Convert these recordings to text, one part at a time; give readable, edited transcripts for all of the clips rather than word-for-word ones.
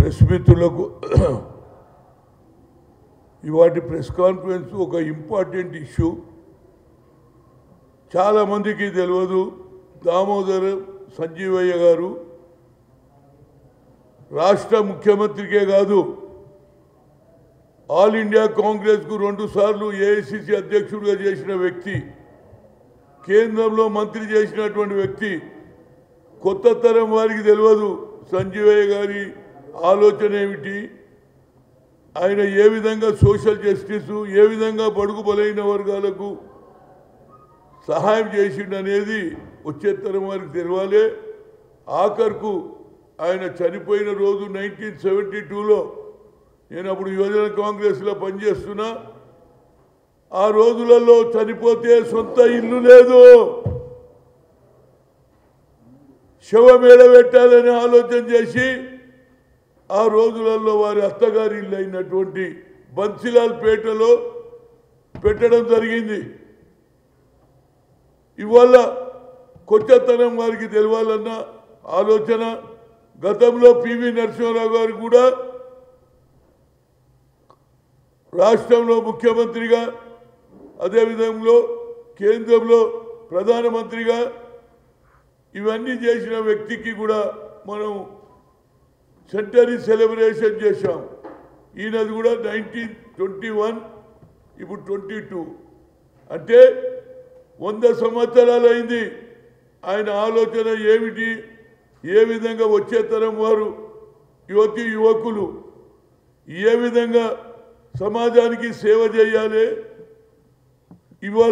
Press మిత్రులకు ఇవాటి press conference ఒక ఇంపార్టెంట్ ఇష్యూ. చాలామందికి తెలియదు, దామోదర్ సంజీవయ్య గారు రాష్ట్ర ముఖ్యమంత్రికే కాదు, ఆల్ ఇండియా కాంగ్రెస్కు 2 సార్లు ఏఐసిసి అధ్యక్షుడిగా చేసిన వ్యక్తి, కేంద్రంలో మంత్రి చేసినటువంటి వ్యక్తి. కొత్త తరం వారికి తెలియదు సంజీవయ్య గారి ఆలోచన ఏమిటి, ఆయన ఏ విధంగా సోషల్ జస్టిస్, ఏ విధంగా బడుగు బలైన వర్గాలకు సహాయం చేసిండనేది వచ్చే తరం వారికి తెలియాలి. ఆఖరుకు ఆయన చనిపోయిన రోజు 1972లో నేను అప్పుడు యువజన కాంగ్రెస్లో పనిచేస్తున్నా. ఆ రోజులలో చనిపోతే సొంత ఇల్లు లేదు, శవమేడ పెట్టాలని ఆలోచన చేసి ఆ రోజులలో వారి అత్తగారి ఇల్లు అయినటువంటి బన్సిలాల్ పేటలో పెట్టడం జరిగింది. ఇవాళ కొత్తతనం వారికి తెలియాలన్న ఆలోచన. గతంలో పివి నరసింహారావు గారు కూడా రాష్ట్రంలో ముఖ్యమంత్రిగా, అదేవిధంగా కేంద్రంలో ప్రధానమంత్రిగా ఇవన్నీ చేసిన వ్యక్తికి కూడా మనం సెంటరీ సెలబ్రేషన్ చేశాం. ఈయనది కూడా 1921, ఇప్పుడు 22, అంటే 100 సంవత్సరాలు అయింది. ఆయన ఆలోచన ఏమిటి, ఏ విధంగా వచ్చే తరం వారు యువతి యువకులు ఏ విధంగా సమాజానికి సేవ చేయాలి. ఇవాళ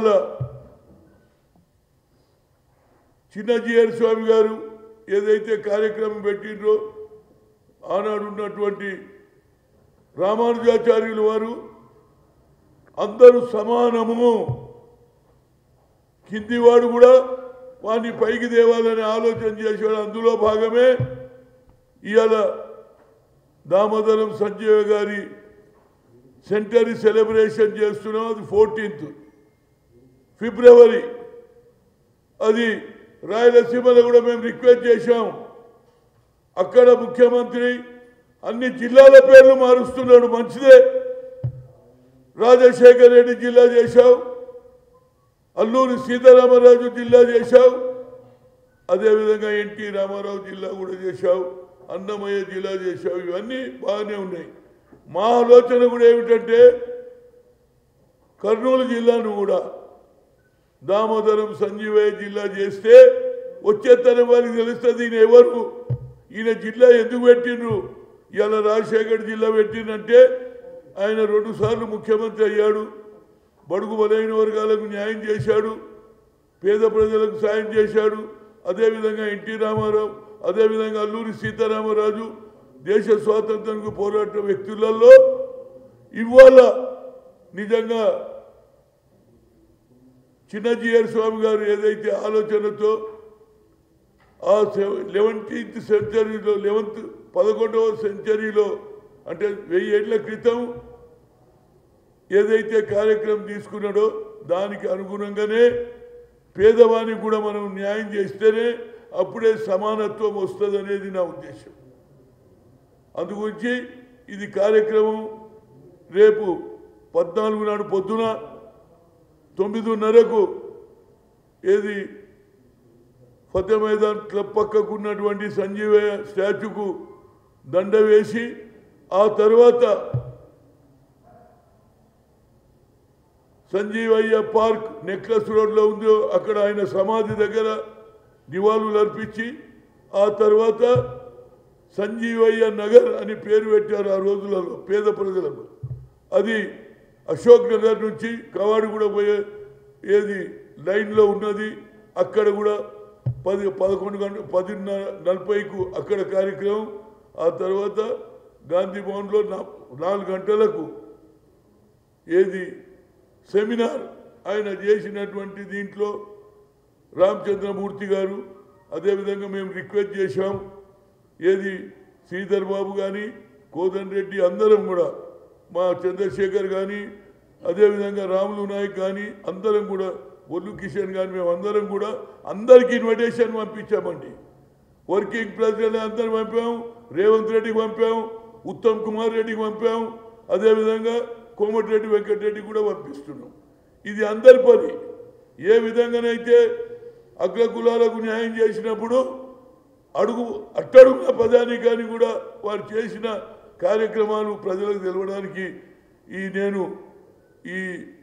చిన్నజీఆర్ స్వామి గారు ఏదైతే కార్యక్రమం పెట్టిండ్రో, ఆనాడు ఉన్నటువంటి రామానుజాచార్యులు వారు అందరూ సమానము, కిందివాడు కూడా వాడిని పైకి తేవాలని ఆలోచన చేశాడు. అందులో భాగమే ఇవాళ దామోదరం సంజీవ గారి సెంటరీ సెలబ్రేషన్ చేస్తున్నాం. అది 14th ఫిబ్రవరి. అది రాయలసీమలో కూడా మేము రిక్వెస్ట్ చేశాం. అక్కడ ముఖ్యమంత్రి అన్ని జిల్లాల పేర్లు మారుస్తున్నాడు, మంచిదే. రాజశేఖర్ రెడ్డి జిల్లా చేశావు, అల్లూరి సీతారామరాజు జిల్లా చేశావు, అదేవిధంగా ఎన్టీ రామారావు జిల్లా కూడా చేశావు, అన్నమయ్య జిల్లా చేశావు. ఇవన్నీ బాగానే ఉన్నాయి. మా ఆలోచన కూడా ఏమిటంటే కర్నూలు జిల్లాను కూడా దామోదరం సంజీవయ్య జిల్లా చేస్తే వచ్చే తరం వారికి తెలుస్తుంది ఈయన ఎవరు, ఈయన జిల్లా ఎందుకు పెట్టిండ్రు. ఇలా రాజశేఖర్ జిల్లా పెట్టిందంటే ఆయన 2 సార్లు ముఖ్యమంత్రి అయ్యాడు, బడుగు బలైన వర్గాలకు న్యాయం చేశాడు, పేద ప్రజలకు సాయం చేశాడు. అదేవిధంగా ఎన్టీ రామారావు, అదేవిధంగా అల్లూరి సీతారామరాజు దేశ స్వాతంత్రానికి పోరాట వ్యక్తులలో ఇవాళ నిజంగా చిన్నజీఆర్ స్వామి గారు ఏదైతే ఆలోచనతో ఆ 11th సెంచరీలో 11వ సెంచరీలో అంటే 1000 ఏళ్ల క్రితం ఏదైతే కార్యక్రమం తీసుకున్నాడో దానికి అనుగుణంగానే పేదవానికి కూడా మనం న్యాయం చేస్తేనే అప్పుడే సమానత్వం వస్తుంది అనేది నా ఉద్దేశం. అందుగురించి ఇది కార్యక్రమం రేపు 14 నాడు పొద్దున 9:30కు ఏది ఫతే మైదాన్ క్లబ్ పక్కకు ఉన్నటువంటి సంజీవయ్య స్టాచ్యూకు దండ వేసి ఆ తర్వాత సంజీవయ్య పార్క్ నెక్లెస్ రోడ్లో ఉందో అక్కడ ఆయన సమాధి దగ్గర నివాళులు అర్పించి ఆ తర్వాత సంజీవయ్య నగర్ అని పేరు పెట్టారు ఆ రోజులలో పేద ప్రజలకు. అది అశోక్ నగర్ నుంచి కవాడు కూడా పోయే ఏది లైన్లో ఉన్నది. అక్కడ కూడా 10:40కు అక్కడ కార్యక్రమం. ఆ తర్వాత గాంధీ భవన్లో 4 గంటలకు ఏది సెమినార్ ఆయన చేసినటువంటి దీంట్లో రామచంద్రమూర్తి గారు, అదేవిధంగా మేము రిక్వెస్ట్ చేశాం. ఏది శ్రీధర్ బాబు కానీ కోదండ రెడ్డి అందరం కూడా, మా చంద్రశేఖర్ కానీ, అదేవిధంగా రాములు నాయక్ కానీ అందరం కూడా, ఒల్లు కిషన్ కానీ మేము అందరం కూడా అందరికీ ఇన్విటేషన్ పంపించామండి. వర్కింగ్ ప్రెసిడెంట్ అందరం పంపాము, రేవంత్ రెడ్డికి పంపాము, ఉత్తమ్ కుమార్ రెడ్డికి పంపాం, అదేవిధంగా కోమటిరెడ్డి వెంకటరెడ్డి కూడా పంపిస్తున్నాం. ఇది అందరి పని. ఏ విధంగానైతే అగ్రకులాలకు న్యాయం చేసినప్పుడు అట్టడుగున ప్రజానీకాన్ని కూడా వారు చేసిన కార్యక్రమాలు ప్రజలకు తెలవడానికి నేను ఈ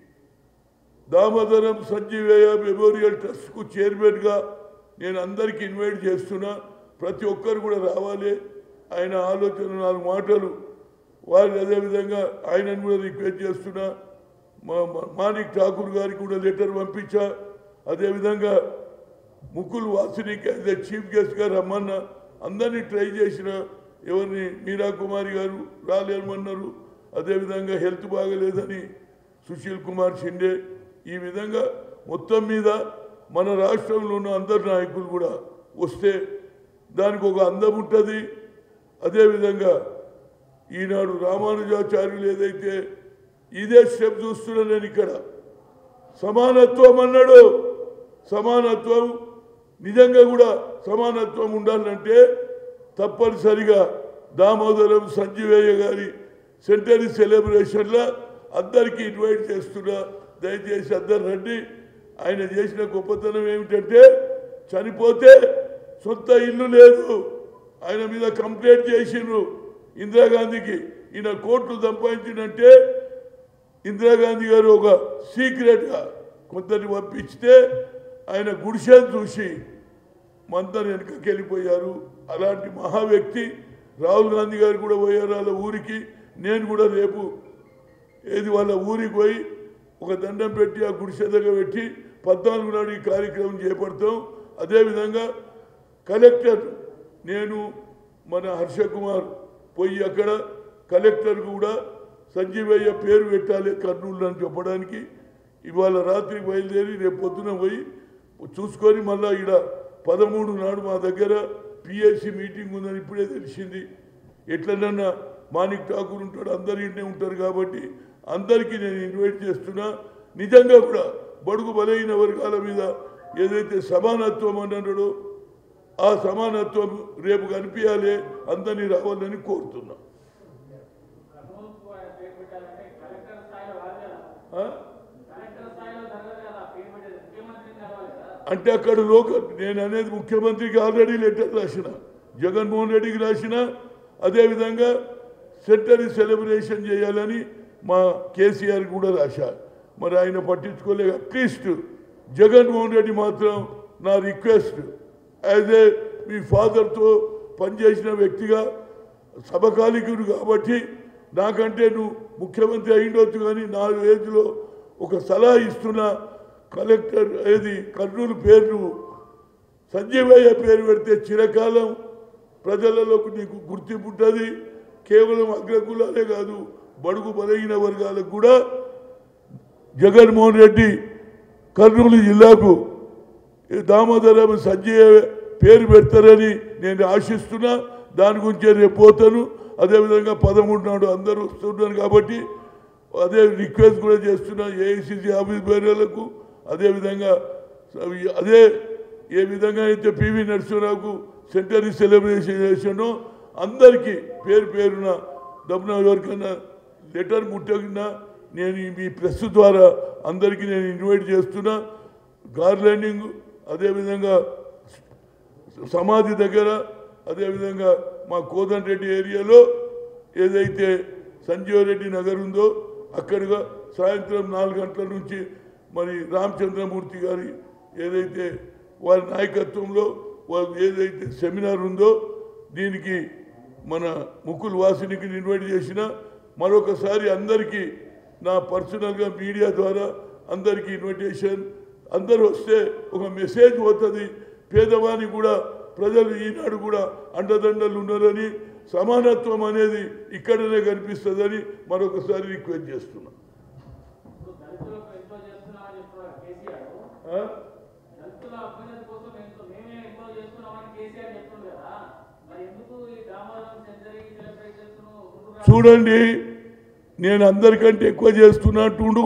దామోదరం సంజీవయ్య మెమోరియల్ ట్రస్ట్కు చైర్మన్గా నేను అందరికీ ఇన్వైట్ చేస్తున్నా. ప్రతి ఒక్కరు కూడా రావాలి. ఆయన ఆలోచన 4 మాటలు వారు అదేవిధంగా ఆయనను కూడా రిక్వెస్ట్ చేస్తున్నా. మాణిక్ ఠాకూర్ గారికి కూడా లెటర్ పంపించా. అదేవిధంగా ముకుల్ వాసినికి అదే చీఫ్ గెస్ట్గా రమ్మన్నా. అందరినీ ట్రై చేసిన, ఎవరిని మీరా కుమారి గారు రాలేమన్నారు. అదేవిధంగా హెల్త్ బాగలేదని సుశీల్ కుమార్ షిండే. ఈ విధంగా మొత్తం మీద మన రాష్ట్రంలో ఉన్న అందరు నాయకులు కూడా వస్తే దానికి ఒక అందం ఉంటుంది. అదేవిధంగా ఈనాడు రామానుజాచార్యులు ఏదైతే ఇదే స్టెప్ చూస్తున్నా నేను ఇక్కడ సమానత్వం అన్నాడు. సమానత్వం నిజంగా కూడా సమానత్వం ఉండాలంటే తప్పనిసరిగా దామోదరం సంజీవయ్య గారి సెంటరీ సెలబ్రేషన్లో అందరికీ ఇన్వైట్ చేస్తున్నా. దయచేసి అందరు రండి. ఆయన చేసిన గొప్పతనం ఏమిటంటే చనిపోతే సొంత ఇల్లు లేదు. ఆయన మీద కంప్లైంట్ చేసిండ్రు ఇందిరాగాంధీకి. ఈయన కోట్లు సంపాదించినంటే ఇందిరాగాంధీ గారు ఒక సీక్రెట్గా కొందరిని పంపిస్తే ఆయన గుడిసెను చూసి మందరు వెనుకకి వెళ్ళిపోయారు. అలాంటి మహా వ్యక్తి రాహుల్ గాంధీ గారు కూడా పోయారు వాళ్ళ ఊరికి. నేను కూడా రేపు వాళ్ళ ఊరికి పోయి ఒక దండం పెట్టి ఆ గుడిసె దగ్గర పెట్టి 14 నాడు ఈ కార్యక్రమం చేపడతాం. అదేవిధంగా కలెక్టర్ నేను మన హర్ష కుమార్ పోయి అక్కడ కలెక్టర్ కూడా సంజీవయ్య పేరు పెట్టాలి కర్నూలు అని చెప్పడానికి ఇవాళ రాత్రి బయలుదేరి రేపు పొద్దున పోయి చూసుకొని మళ్ళీ ఇక్కడ 13 నాడు మా దగ్గర పిఎస్సి మీటింగ్ ఉందని ఇప్పుడే తెలిసింది. ఎట్లనన్నా మాణిక్ ఠాకూర్ ఉంటాడు, అందరి ఇంటే ఉంటారు కాబట్టి అందరికీ నేను ఇన్వైట్ చేస్తున్నా. నిజంగా కూడా బడుగు బలైన వర్గాల మీద ఏదైతే సమానత్వం అన్నాడో ఆ సమానత్వం రేపు కనిపించాలి, అందరినీ రావాలని కోరుతున్నా. అంటే అక్కడ నేను అనేది ముఖ్యమంత్రికి ఆల్రెడీ లెటర్ రాసిన, జగన్మోహన్ రెడ్డికి రాసిన. అదేవిధంగా సెంటరీ సెలబ్రేషన్ చేయాలని మా కేసీఆర్ కూడా రాశా. మరి ఆయన పట్టించుకోలేక అట్లీస్ట్ జగన్మోహన్ రెడ్డి మాత్రం నా రిక్వెస్ట్ యాజ్ ఏ మీ ఫాదర్తో పనిచేసిన వ్యక్తిగా సమకాలికుడు కాబట్టి నాకంటే నువ్వు ముఖ్యమంత్రి అయ్యిండొచ్చు కానీ నా ఏజ్లో ఒక సలహా ఇస్తున్నా. కలెక్టర్ కర్నూలు పేరు సంజీవయ్య పేరు పెడితే చిరకాలం ప్రజలలోకి నీకు గుర్తింపు ఉంటుంది. కేవలం అగ్రకులాలే కాదు బడుగు బలహీన వర్గాలకు కూడా జగన్మోహన్ రెడ్డి కర్నూలు జిల్లాకు దామోదరం సంజయ్ పేరు పెడతారని నేను ఆశిస్తున్నా. దాని గురించే రేపు పోతాను. అదేవిధంగా 13 నాడు అందరూ వస్తున్నారు కాబట్టి అదే రిక్వెస్ట్ కూడా చేస్తున్నా ఏఐసిసి ఆఫీస్ బేరర్లకు. అదేవిధంగా ఏ విధంగా అయితే పివి నరసింహరావుకు సెంటరీ సెలబ్రేషన్ చేసానో అందరికీ పేరు పేరున దమ్మున ఎవరికైనా లెటర్ ముట్టగినా నేను మీ ప్రెస్ ద్వారా అందరికీ నేను ఇన్వైట్ చేస్తున్నా. గార్లెండింగ్ అదేవిధంగా సమాధి దగ్గర అదేవిధంగా మా కోదండరెడ్డి ఏరియాలో ఏదైతే సంజీవ్ రెడ్డి నగర్ ఉందో అక్కడగా సాయంత్రం 4 గంటల నుంచి మరి రామచంద్రమూర్తి గారి ఏదైతే వారి నాయకత్వంలో వాళ్ళు ఏదైతే సెమినార్ ఉందో దీనికి మన ముకుల్ వాసినికి ఇన్వైట్ చేసిన. మరొకసారి అందరికీ నా పర్సనల్గా మీడియా ద్వారా అందరికీ ఇన్విటేషన్. అందరూ వస్తే ఒక మెసేజ్ పోతుంది పేదవానికి కూడా, ప్రజలు ఈనాడు కూడా అండదండలు ఉన్నారని, సమానత్వం అనేది ఇక్కడనే కనిపిస్తుందని మరొకసారి రిక్వెస్ట్ చేస్తున్నా. చూడండి నేను అందరికంటే ఎక్కువ చేస్తున్నట్టుండు.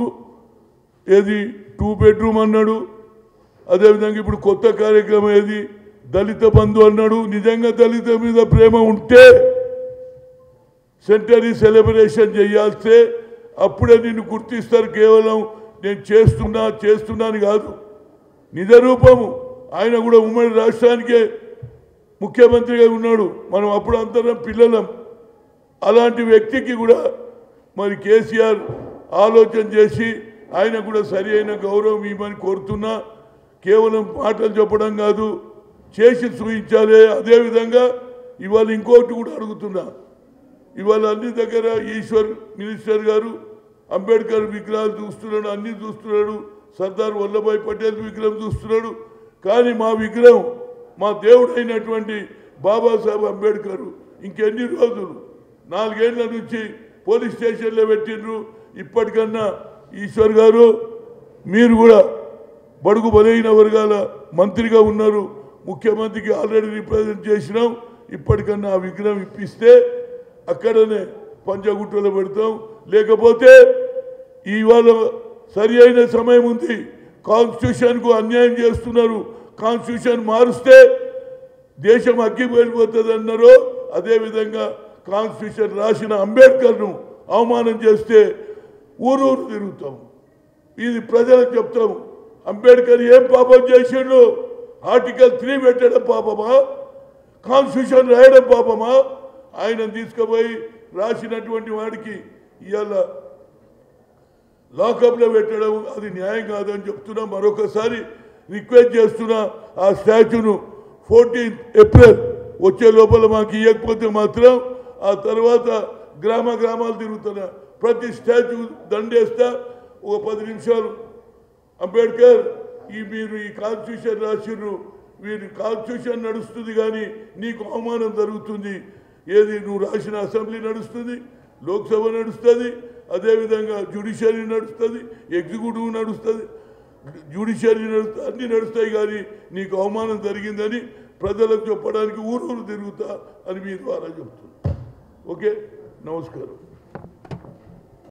2 బెడ్రూమ్ అన్నాడు. అదేవిధంగా ఇప్పుడు కొత్త కార్యక్రమం దళిత బంధు అన్నాడు. నిజంగా దళిత మీద ప్రేమ ఉంటే సెంటరీ సెలబ్రేషన్ చేయాల్సే అప్పుడే నిన్ను గుర్తిస్తారు. కేవలం నేను చేస్తున్నాను కాదు, నిజ రూపము. ఆయన కూడా ఉమ్మడి రాష్ట్రానికే ముఖ్యమంత్రిగా ఉన్నాడు. మనం అప్పుడు అందరం పిల్లలం. అలాంటి వ్యక్తికి కూడా మరి కేసీఆర్ ఆలోచన చేసి ఆయన కూడా సరి అయిన గౌరవం ఇవ్వమని కోరుతున్నా. కేవలం మాటలు చెప్పడం కాదు, చేసి చూపించాలి. అదేవిధంగా ఇవాళ ఇంకోటి కూడా అడుగుతున్నా. ఇవాళ అన్ని దగ్గర ఈశ్వర్ మినిస్టర్ గారు అంబేద్కర్ విగ్రహాలు చూస్తున్నాడు, అన్ని చూస్తున్నాడు, సర్దార్ వల్లభాయ్ పటేల్ విగ్రహం చూస్తున్నాడు. కానీ మా విగ్రహం, మా దేవుడు అయినటువంటి బాబాసాహెబ్ అంబేద్కర్ ఇంకెన్ని రోజులు 4 ఏళ్ల నుంచి పోలీస్ స్టేషన్లో పెట్టిండ్రు. ఇప్పటికన్నా ఈశ్వర్ గారు మీరు కూడా బడుగు బలైన వర్గాల మంత్రిగా ఉన్నారు, ముఖ్యమంత్రికి ఆల్రెడీ రిప్రజెంట్ చేసినాం. ఇప్పటికన్నా ఆ విగ్రహం ఇప్పిస్తే అక్కడనే పంచగుట్టలో పెడతాం. లేకపోతే ఇవాళ సరి అయిన సమయం ఉంది. కాన్స్టిట్యూషన్కు అన్యాయం చేస్తున్నారు. కాన్స్టిట్యూషన్ మారుస్తే దేశం అగ్గిపోయిపోతుంది అన్నారు. అదేవిధంగా కాన్స్టిట్యూషన్ రాసిన అంబేద్కర్ను అవమానం చేస్తే ఊరూరు తిరుగుతాం. ఇది ప్రజలకు చెప్తాము. అంబేద్కర్ ఏం పాపం చేసిండు? ఆర్టికల్ 3 పెట్టడం పాపమా? కాన్స్టిట్యూషన్ రాయడం పాపమా? ఆయన తీసుకుపోయి రాసినటువంటి వాడికి ఇవాళ లాకప్లో పెట్టడం అది న్యాయం కాదని చెప్తున్నా. మరొకసారి రిక్వెస్ట్ చేస్తున్నా, ఆ స్టాచ్యూను 14 ఏప్రిల్ వచ్చే లోపల మాకు ఇవ్వకపోతే మాత్రం ఆ తర్వాత గ్రామాలు తిరుగుతున్నా. ప్రతి స్టాచ్యూ దండేస్తా. ఒక 10 నిమిషాలు అంబేద్కర్ మీరు ఈ కాన్స్టిట్యూషన్ రాసిర్రు, వీరి కాన్స్టిట్యూషన్ నడుస్తుంది కానీ నీకు అవమానం జరుగుతుంది. ఏది నువ్వు రాసిన అసెంబ్లీ నడుస్తుంది, లోక్సభ నడుస్తుంది, అదేవిధంగా జ్యుడిషియరీ నడుస్తుంది, ఎగ్జిక్యూటివ్ నడుస్తుంది, జ్యుడిషియరీ నడుస్తుంది, అన్నీ నడుస్తాయి. కానీ నీకు అవమానం జరిగిందని ప్రజలకు చెప్పడానికి ఊరూరు తిరుగుతా అని మీ ద్వారా చెప్తున్నా. ఓకే, నమస్కారం.